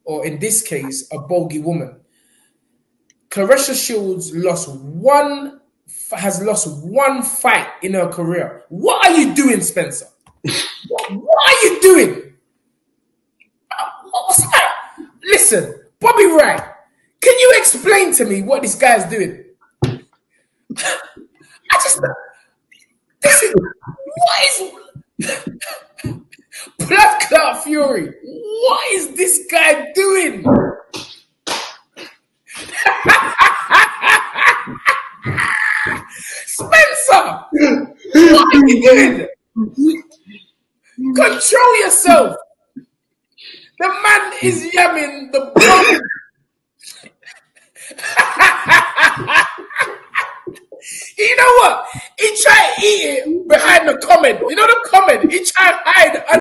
or in this case, a bogey woman. Claressa Shields has lost one fight in her career. What are you doing, Spencer? What are you doing? What's that? Listen, Bobby Wright, can you explain to me what this guy's doing? Blood Clot Fury, what is this guy doing? Spencer, what are you doing? Control yourself. The man is yamming the bone. You know what? He tried to eat it behind the comment. You know the comment? He tried to hide